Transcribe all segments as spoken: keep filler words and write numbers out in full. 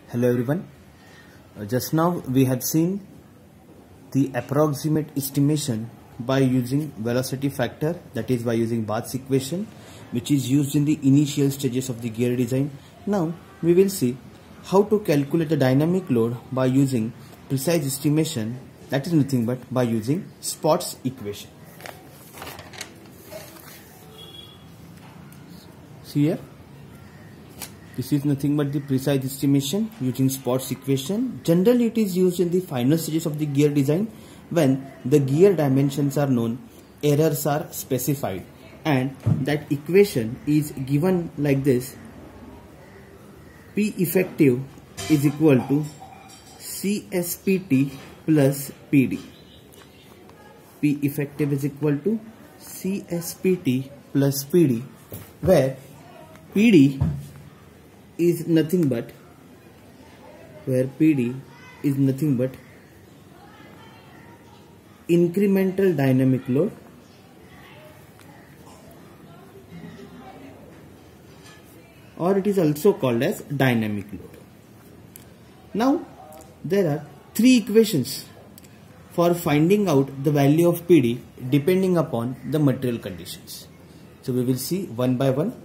Hello everyone. Uh, just now we have seen the approximate estimation by using velocity factor, that is by using Bath's equation, which is used in the initial stages of the gear design. Now we will see how to calculate the dynamic load by using precise estimation, that is nothing but by using Spott's equation. See here, this is nothing but the precise estimation using Spott's equation. Generally it is used in the final stages of the gear design when the gear dimensions are known, errors are specified, and that equation is given like this: P effective is equal to C S P T plus P D. P effective is equal to C S P T plus P D, where P D is nothing but where P D is nothing but incremental dynamic load or it is also called as dynamic load. Now there are three equations for finding out the value of P D depending upon the material conditions. So we will see one by one.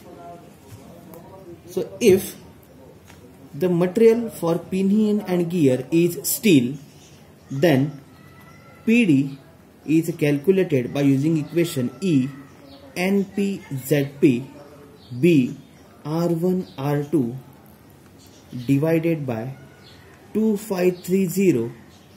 So if the material for pinion and gear is steel, then P D is calculated by using equation E N P Z P B R one R two divided by two five three zero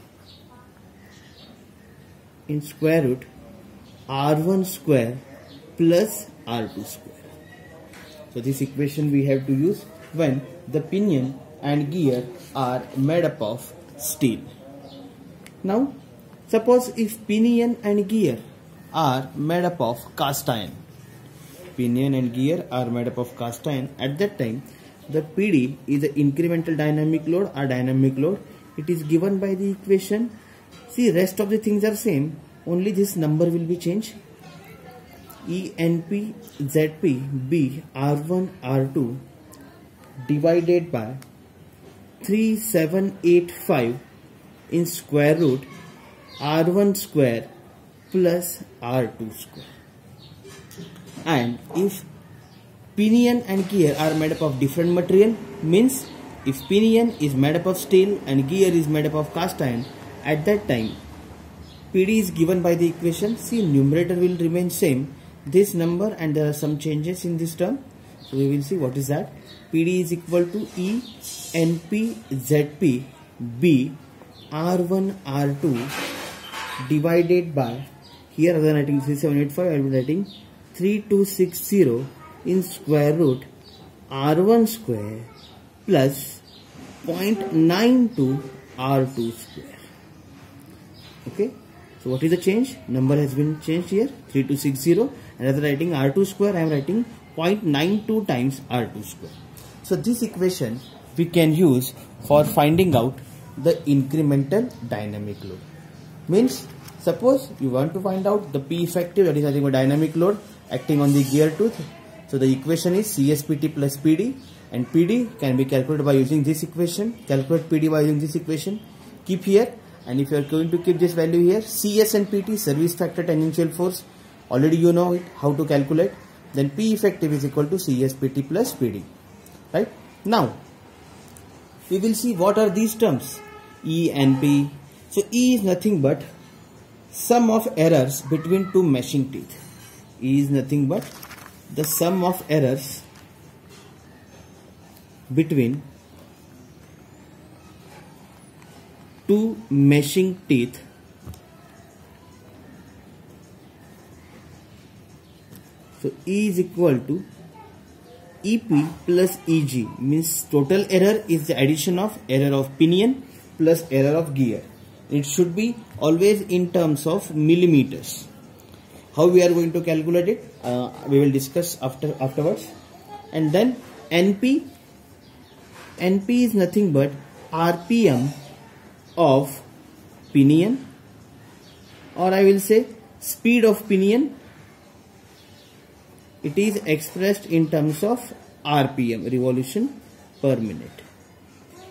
in square root R one square plus R two square. So this equation we have to use when the pinion and gear are made up of steel. Now suppose if pinion and gear are made up of cast iron, pinion and gear are made up of cast iron, at that time the P D is the incremental dynamic load or dynamic load. It is given by the equation. See, rest of the things are same, only this number will be changed. E N P Z P B R one R two divided by three seven eight five in square root R one square plus R two square. And if pinion and gear are made up of different material, means if pinion is made up of steel and gear is made up of cast iron, at that time P D is given by the equation. See, numerator will remain same, this number, and there are some changes in this term. So we will see what is that. P D is equal to E N P Z P B R one R two divided by, here rather than writing three seven eight five, I will be writing three two six zero in square root R one square plus zero point nine two R two square. Okay. So what is the change? Number has been changed here, three two six zero, and rather than writing R two square, I am writing zero point nine two times R two square. So this equation we can use for finding out the incremental dynamic load. Means suppose you want to find out the P effective, that is nothing but dynamic load acting on the gear tooth. So the equation is C S P T plus P D, and P D can be calculated by using this equation. Calculate P D by using this equation. Keep here. And if you are going to keep this value here, C S and P T, service factor, tangential force, already you know it, how to calculate. Then P effective is equal to C S P T plus P D. Right? Now, we will see what are these terms. E and P. So E is nothing but sum of errors between two meshing teeth. E is nothing but the sum of errors between two meshing teeth so E is equal to E P plus E G, means total error is the addition of error of pinion plus error of gear. It should be always in terms of millimeters. How we are going to calculate it, uh, we will discuss after afterwards. And then N P, N P is nothing but R P M of pinion, or I will say speed of pinion. It is expressed in terms of R P M, revolution per minute.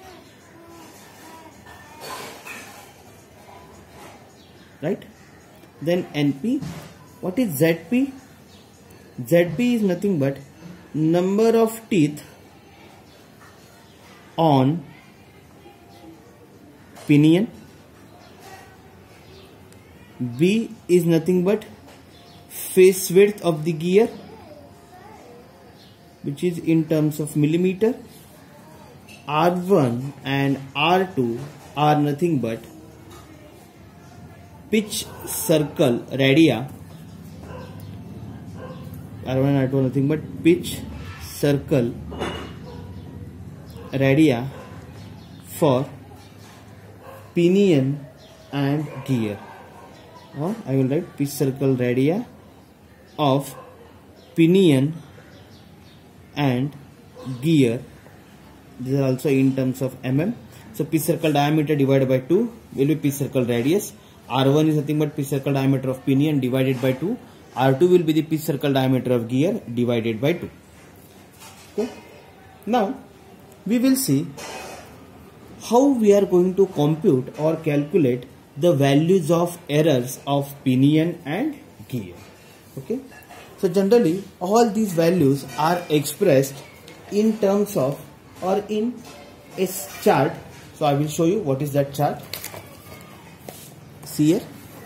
right? Then N P. What is Z P? Z P is nothing but number of teeth on pinion. B is nothing but face width of the gear, which is in terms of millimeter. R one and R two are nothing but pitch circle radii. R one and R two are nothing but pitch circle radii for pinion and gear. Or I will write pitch circle radii of pinion and gear. These are also in terms of mm. So pitch circle diameter divided by two will be pitch circle radius. R one is nothing but pitch circle diameter of pinion divided by two. R two will be the pitch circle diameter of gear divided by two. Okay. Now we will see how we are going to compute or calculate the values of errors of pinion and gear. Okay. So generally all these values are expressed in terms of or in a chart. So I will show you what is that chart. See here.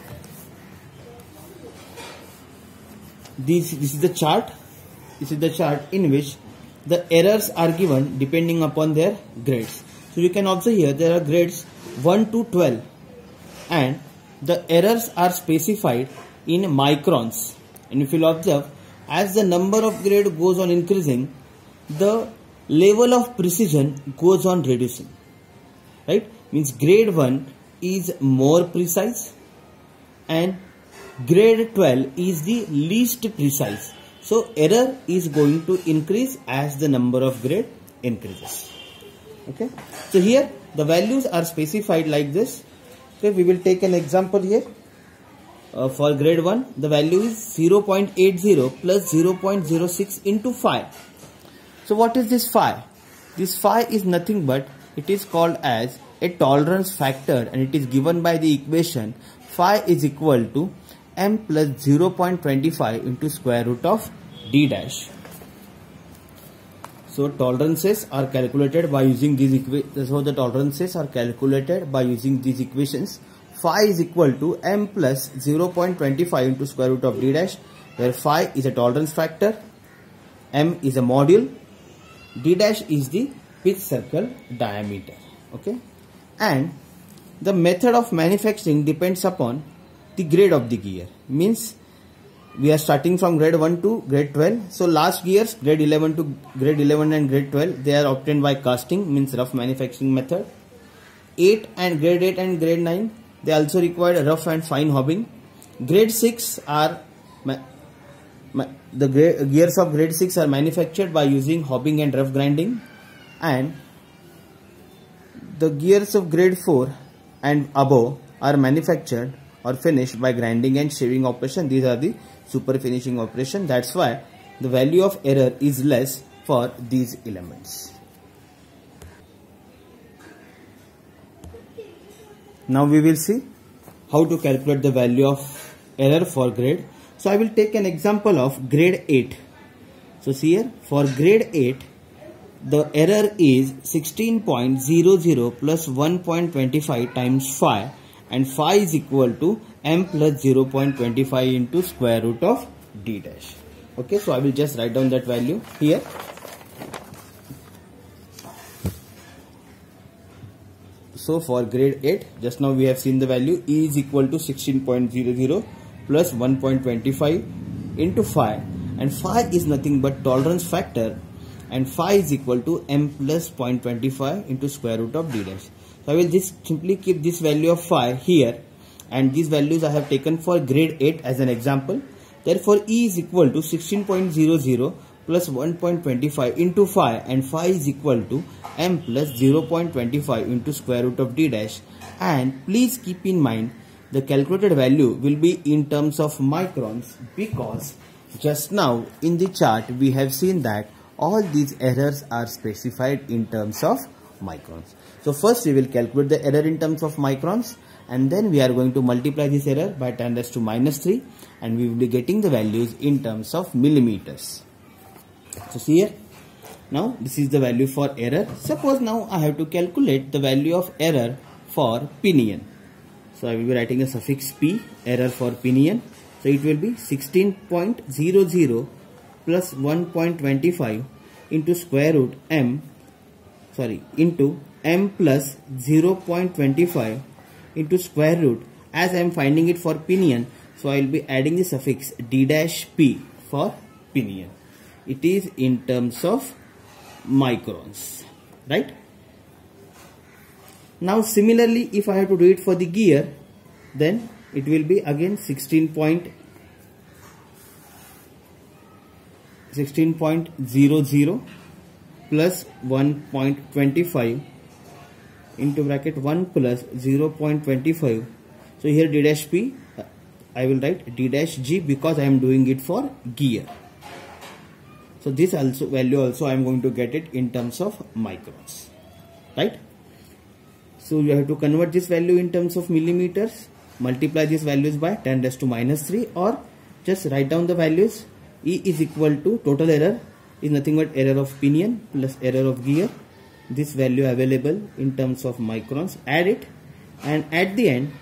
This, this is the chart. This is the chart in which the errors are given depending upon their grades. So you can observe here there are grades one to twelve and the errors are specified in microns. And if you will observe, as the number of grade goes on increasing, the level of precision goes on reducing. Right? Means grade one is more precise and grade twelve is the least precise. So error is going to increase as the number of grade increases. Okay. So here the values are specified like this. Okay, we will take an example here. Uh, for grade one, the value is zero point eight zero plus zero point zero six into phi. So what is this phi? This phi is nothing but it is called as a tolerance factor and it is given by the equation phi is equal to m plus zero point two five into square root of d dash. So tolerances are calculated by using these equations. So the tolerances are calculated by using these equations. Phi is equal to m plus zero point two five into square root of d dash, where phi is a tolerance factor, m is a module, d dash is the pitch circle diameter. Okay, and the method of manufacturing depends upon the grade of the gear. Means we are starting from grade one to grade twelve. So last gears, grade eleven to grade eleven and grade twelve, they are obtained by casting, means rough manufacturing method. eight and grade eight and grade nine, they also require rough and fine hobbing. Grade six are the gears of grade six are manufactured by using hobbing and rough grinding, and the gears of grade four and above are manufactured or finished by grinding and shaving operation. These are the super finishing operation. That's why the value of error is less for these elements. Now we will see how to calculate the value of error for grade. So I will take an example of grade eight. So see here, for grade eight, the error is sixteen point zero zero plus one point two five times phi, and phi is equal to m plus zero point two five into square root of d dash. Okay, so I will just write down that value here. So for grade eight, just now we have seen the value E is equal to sixteen point zero zero plus one point two five into phi, and phi is nothing but tolerance factor, and phi is equal to m plus zero point two five into square root of d dash. So I will just simply keep this value of phi here, and these values I have taken for grade eight as an example. Therefore E is equal to sixteen point zero zero plus one point two five into phi, and phi is equal to m plus zero point two five into square root of d dash. And please keep in mind the calculated value will be in terms of microns, because just now in the chart we have seen that all these errors are specified in terms of microns. So first we will calculate the error in terms of microns, and then we are going to multiply this error by ten raised to minus three, and we will be getting the values in terms of millimeters. So see here, now this is the value for error. Suppose now I have to calculate the value of error for pinion. So I will be writing a suffix p, error for pinion. So it will be sixteen point zero zero plus one point two five into square root m, sorry, into m plus zero point two five into square root, as I am finding it for pinion, so I will be adding the suffix d dash p for pinion. It is in terms of microns, right? Now similarly, if I have to do it for the gear, then it will be again sixteen point zero zero plus one point two five into bracket one plus zero point two five. So here d dash p, I will write d dash g because I am doing it for gear. So this also value also I am going to get it in terms of microns, right? So you have to convert this value in terms of millimeters, multiply these values by ten raised to minus three, or just write down the values. E is equal to total error is nothing but error of pinion plus error of gear. This value available in terms of microns, add it, and at the end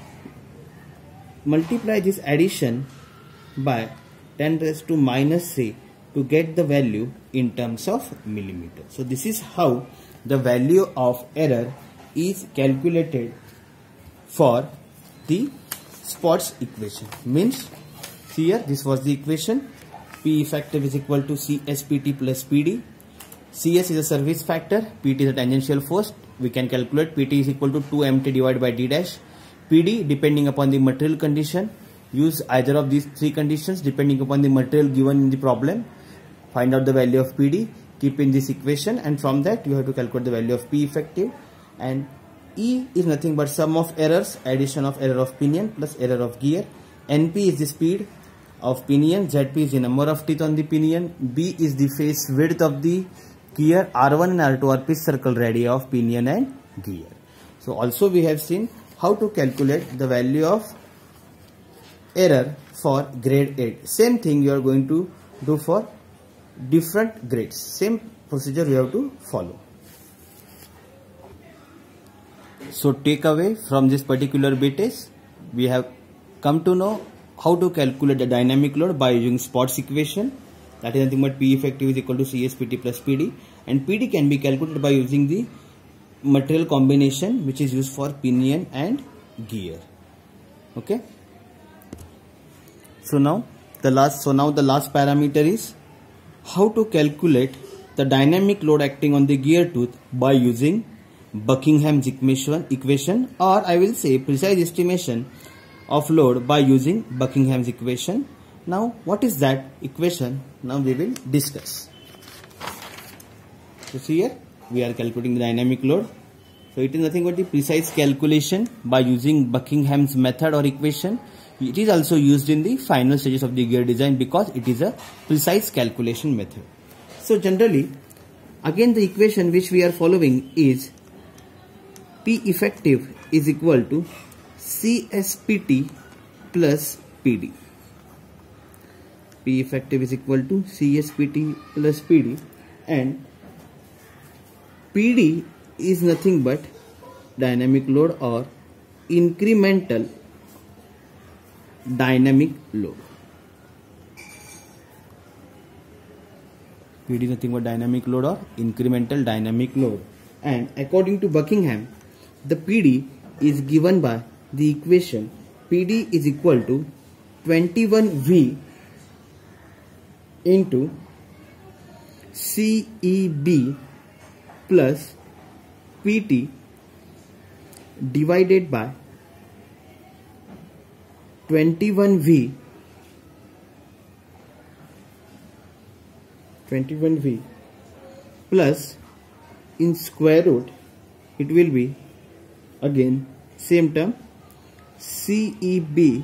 multiply this addition by ten raised to minus three to get the value in terms of millimeter. So this is how the value of error is calculated for the Spott's equation. Means here this was the equation. P effective is equal to C S P T plus P D. C S is a service factor, P T is a tangential force. We can calculate P T is equal to two M T divided by D dash. P D, depending upon the material condition, use either of these three conditions depending upon the material given in the problem. Find out the value of P D, keep in this equation, and from that you have to calculate the value of P effective. And E is nothing but sum of errors, addition of error of pinion plus error of gear. N P is the speed of pinion, Z P is the number of teeth on the pinion, B is the face width of the gear, R one and R two are pitch circle radii of pinion and gear. So also we have seen how to calculate the value of error for grade eight. Same thing you are going to do for different grades. Same procedure you have to follow. So take away from this particular bit is we have come to know how to calculate the dynamic load by using Spott's equation. That is nothing but P effective is equal to C S P T plus P D, and P D can be calculated by using the material combination which is used for pinion and gear. Okay. So now the last so now the last parameter is how to calculate the dynamic load acting on the gear tooth by using Buckingham's equation, equation or I will say precise estimation of load by using Buckingham's equation. Now what is that equation? Now we will discuss. So see here we are calculating the dynamic load. So it is nothing but the precise calculation by using Buckingham's method or equation. It is also used in the final stages of the gear design because it is a precise calculation method. So generally again the equation which we are following is P effective is equal to C S P T plus P D. P effective is equal to C S P T plus P D, and P D is nothing but dynamic load or incremental dynamic load. P D is nothing but dynamic load or incremental dynamic load, and according to Buckingham the P D is given by the equation P D is equal to twenty-one V into C E B plus P T divided by twenty-one V twenty-one V plus in square root it will be again same term C E B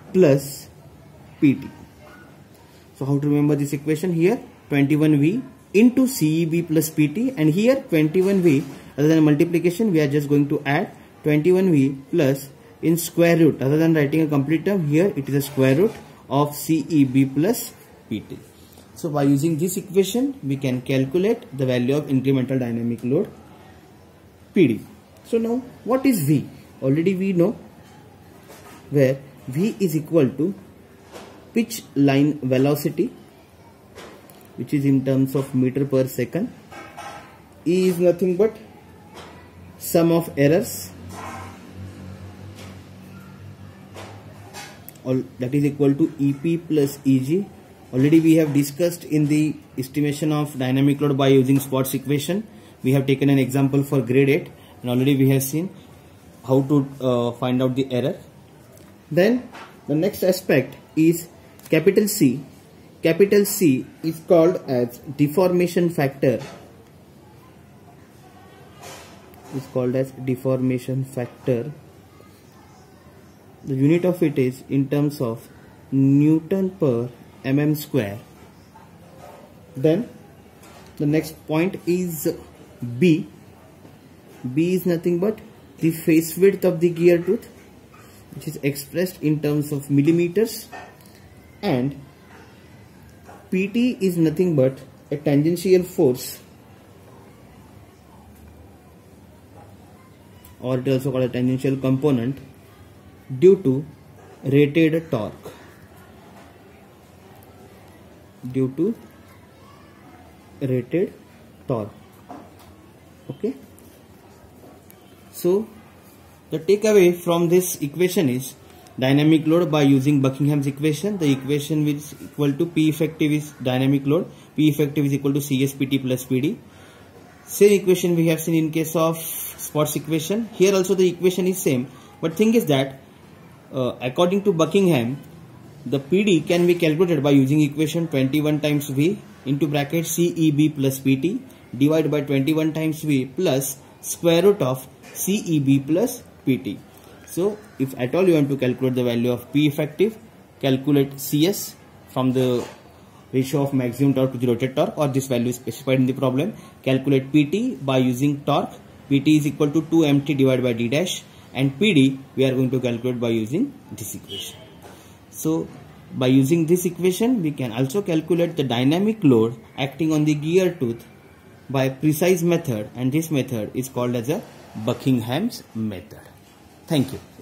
plus P T. So how to remember this equation? Here twenty-one V into C E B plus P T, and here twenty-one V, other than multiplication, we are just going to add twenty-one V plus in square root, other than writing a complete term, here it is a square root of C E B plus P T. So by using this equation, we can calculate the value of incremental dynamic load P D. So now what is V? Already we know, where V is equal to pitch line velocity, which is in terms of meter per second. E is nothing but sum of errors, all that is equal to E P plus E G. Already we have discussed in the estimation of dynamic load by using Spott's equation. We have taken an example for grade eight, and already we have seen how to uh, find out the error. Then the next aspect is capital C. Capital C is called as deformation factor. Is called as deformation factor. The unit of it is in terms of Newton per mm square. Then the next point is B. B is nothing but the face width of the gear tooth, which is expressed in terms of millimeters, and P T is nothing but a tangential force, or it is also called a tangential component, due to rated torque. Due to rated torque. Okay. So the takeaway from this equation is dynamic load by using Buckingham's equation. The equation is equal to P effective is dynamic load. P effective is equal to C S P T plus P D. Same equation we have seen in case of Spott's equation. Here also the equation is same. But thing is that uh, according to Buckingham, the P D can be calculated by using equation twenty-one times V into bracket C E B plus P T divided by twenty-one times V plus square root of C E B plus P T. So if at all you want to calculate the value of P effective, calculate C S from the ratio of maximum torque to the rotated torque, or this value is specified in the problem. Calculate P T by using torque. P T is equal to two M T divided by D dash, and P D we are going to calculate by using this equation. So by using this equation, we can also calculate the dynamic load acting on the gear tooth by precise method, and this method is called as a Buckingham's method. Thank you.